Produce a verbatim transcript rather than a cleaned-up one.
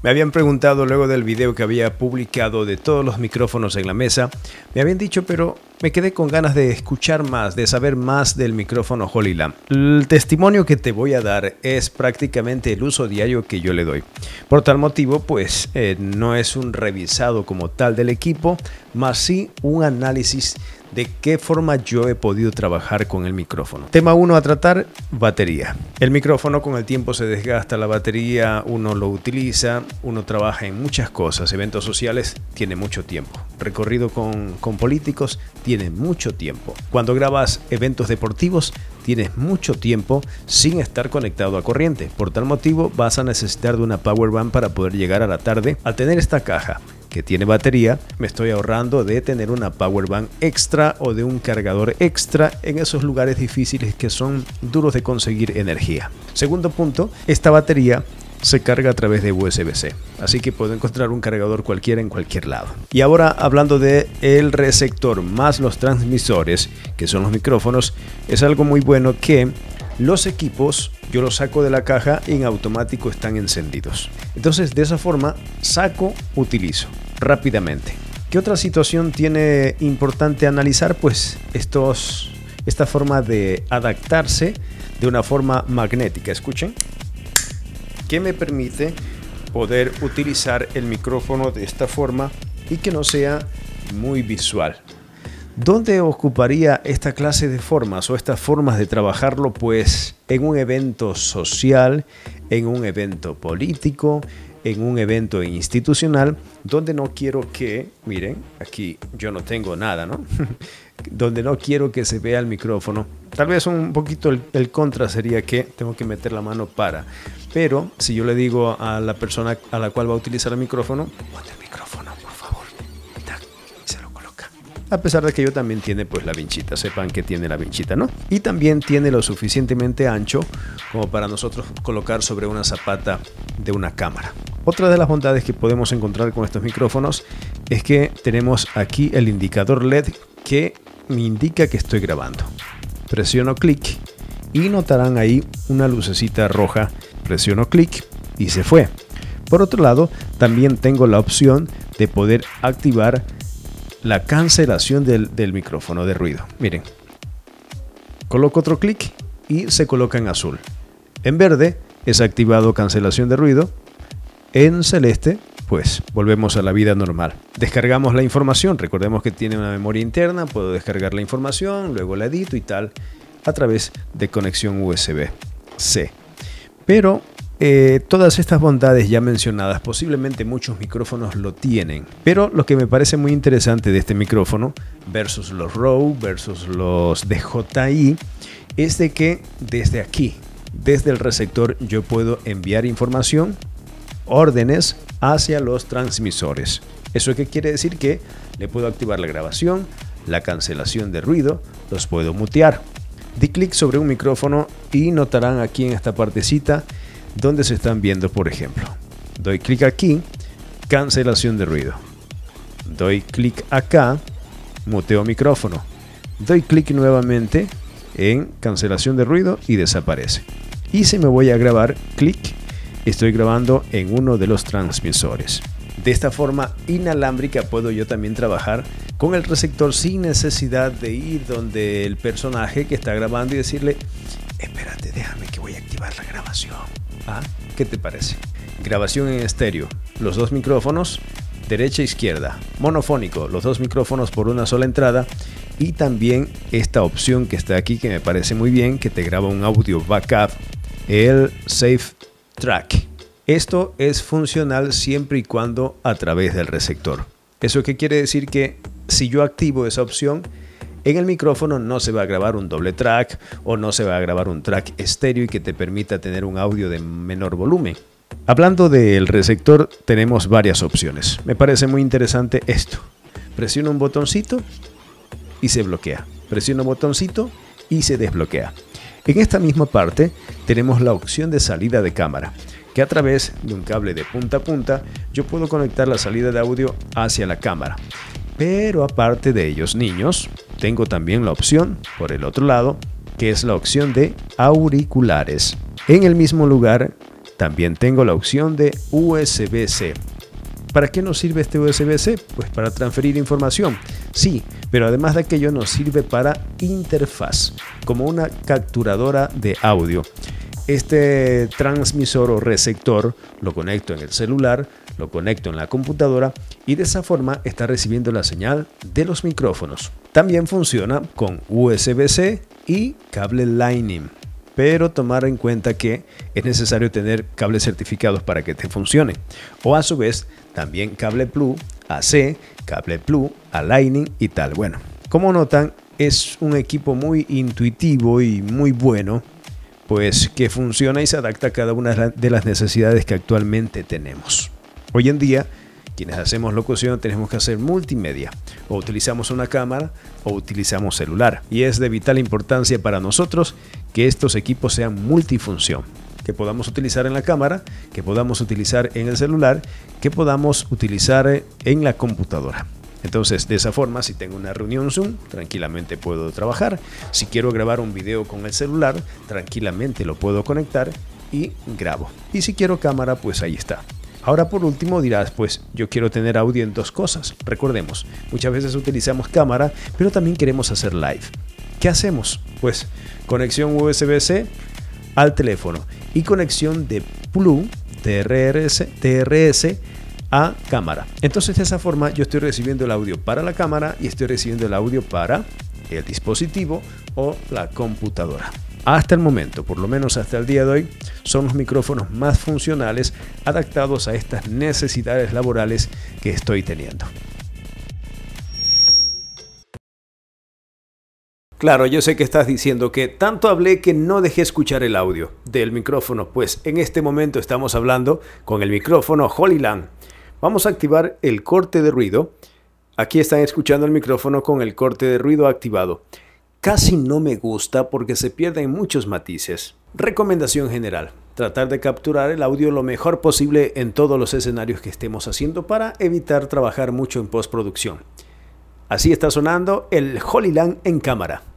Me habían preguntado luego del video que había publicado de todos los micrófonos en la mesa, me habían dicho, pero me quedé con ganas de escuchar más, de saber más del micrófono HoloLam. El testimonio que te voy a dar es prácticamente el uso diario que yo le doy. Por tal motivo, pues eh, no es un revisado como tal del equipo, más sí un análisis de qué forma yo he podido trabajar con el micrófono. Tema uno a tratar, batería. El micrófono con el tiempo se desgasta, la batería uno lo utiliza, uno trabaja en muchas cosas, eventos sociales tiene mucho tiempo, recorrido con, con políticos tiene mucho tiempo. Cuando grabas eventos deportivos tienes mucho tiempo sin estar conectado a corriente. Por tal motivo vas a necesitar de una power bank para poder llegar a la tarde. Al tener esta caja que tiene batería, me estoy ahorrando de tener una power bank extra o de un cargador extra en esos lugares difíciles que son duros de conseguir energía. Segundo punto, esta batería se carga a través de U S B C, así que puedo encontrar un cargador cualquiera en cualquier lado. Y ahora, hablando de el receptor más los transmisores, que son los micrófonos, es algo muy bueno que los equipos yo los saco de la caja y en automático están encendidos. Entonces, de esa forma saco, utilizo rápidamente. ¿Qué otra situación tiene importante analizar? Pues estos, esta forma de adaptarse de una forma magnética. Escuchen, que me permite poder utilizar el micrófono de esta forma y que no sea muy visual. ¿Dónde ocuparía esta clase de formas o estas formas de trabajarlo? Pues en un evento social, en un evento político, en un evento institucional, donde no quiero que, miren, aquí yo no tengo nada, ¿no? Donde no quiero que se vea el micrófono. Tal vez un poquito el, el contra sería que tengo que meter la mano para. Pero si yo le digo a la persona a la cual va a utilizar el micrófono, ponte el micrófono, por favor, y se lo coloca. A pesar de que yo también tiene pues la vinchita, sepan que tiene la vinchita, ¿no? Y también tiene lo suficientemente ancho como para nosotros colocar sobre una zapata de una cámara. Otra de las bondades que podemos encontrar con estos micrófonos es que tenemos aquí el indicador L E D que me indica que estoy grabando. Presiono clic y notarán ahí una lucecita roja. Presiono clic y se fue. Por otro lado, también tengo la opción de poder activar la cancelación del, del micrófono de ruido. Miren, coloco otro clic y se coloca en azul. En verde es activado cancelación de ruido. En celeste, pues volvemos a la vida normal. Descargamos la información. Recordemos que tiene una memoria interna. Puedo descargar la información, luego la edito y tal a través de conexión U S B C. Pero eh, todas estas bondades ya mencionadas, posiblemente muchos micrófonos lo tienen. Pero lo que me parece muy interesante de este micrófono versus los Rode, versus los D J I, es de que desde aquí, desde el receptor, yo puedo enviar información, órdenes hacia los transmisores. ¿Eso qué quiere decir? Que le puedo activar la grabación, la cancelación de ruido, los puedo mutear. Di clic sobre un micrófono y notarán aquí en esta partecita donde se están viendo, por ejemplo. Doy clic aquí, cancelación de ruido. Doy clic acá, muteo micrófono. Doy clic nuevamente en cancelación de ruido y desaparece. Y si me voy a grabar, clic, estoy grabando en uno de los transmisores. De esta forma inalámbrica puedo yo también trabajar con el receptor sin necesidad de ir donde el personaje que está grabando y decirle, espérate, déjame que voy a activar la grabación. ¿Ah? ¿Qué te parece? Grabación en estéreo, los dos micrófonos, derecha e izquierda, monofónico, los dos micrófonos por una sola entrada, y también esta opción que está aquí que me parece muy bien, que te graba un audio backup, el Safe Track. Esto es funcional siempre y cuando a través del receptor. ¿Eso qué quiere decir? Que si yo activo esa opción, en el micrófono no se va a grabar un doble track o no se va a grabar un track estéreo y que te permita tener un audio de menor volumen. Hablando del receptor, tenemos varias opciones. Me parece muy interesante esto. Presiono un botoncito y se bloquea. Presiono un botoncito y se desbloquea. En esta misma parte tenemos la opción de salida de cámara, que a través de un cable de punta a punta yo puedo conectar la salida de audio hacia la cámara. Pero aparte de ellos, niños, tengo también la opción por el otro lado, que es la opción de auriculares. En el mismo lugar también tengo la opción de U S B C. ¿Para qué nos sirve este U S B C? Pues para transferir información. Sí, pero además de aquello nos sirve para interfaz, como una capturadora de audio. Este transmisor o receptor lo conecto en el celular, lo conecto en la computadora y de esa forma está recibiendo la señal de los micrófonos. También funciona con U S B C y cable Lightning, pero tomar en cuenta que es necesario tener cables certificados para que te funcione. O a su vez también cable Plus a C, cable Plus a Lightning y tal. Bueno, como notan, es un equipo muy intuitivo y muy bueno, pues que funciona y se adapta a cada una de las necesidades que actualmente tenemos. Hoy en día, quienes hacemos locución tenemos que hacer multimedia, o utilizamos una cámara o utilizamos celular, y es de vital importancia para nosotros que estos equipos sean multifunción, que podamos utilizar en la cámara, que podamos utilizar en el celular, que podamos utilizar en la computadora. Entonces, de esa forma, si tengo una reunión Zoom, tranquilamente puedo trabajar. Si quiero grabar un video con el celular, tranquilamente lo puedo conectar y grabo. Y si quiero cámara, pues ahí está. Ahora, por último, dirás, pues yo quiero tener audio en dos cosas. Recordemos, muchas veces utilizamos cámara, pero también queremos hacer live. ¿Qué hacemos? Pues conexión U S B C al teléfono y conexión de Plus T R S, T R S a cámara. Entonces, de esa forma yo estoy recibiendo el audio para la cámara y estoy recibiendo el audio para el dispositivo o la computadora. Hasta el momento, por lo menos hasta el día de hoy, son los micrófonos más funcionales adaptados a estas necesidades laborales que estoy teniendo. Claro, yo sé que estás diciendo que tanto hablé que no dejé escuchar el audio del micrófono. Pues en este momento estamos hablando con el micrófono Holyland. Vamos a activar el corte de ruido. Aquí están escuchando el micrófono con el corte de ruido activado. Casi no me gusta porque se pierden muchos matices. Recomendación general: tratar de capturar el audio lo mejor posible en todos los escenarios que estemos haciendo para evitar trabajar mucho en postproducción. Así está sonando el Holyland en cámara.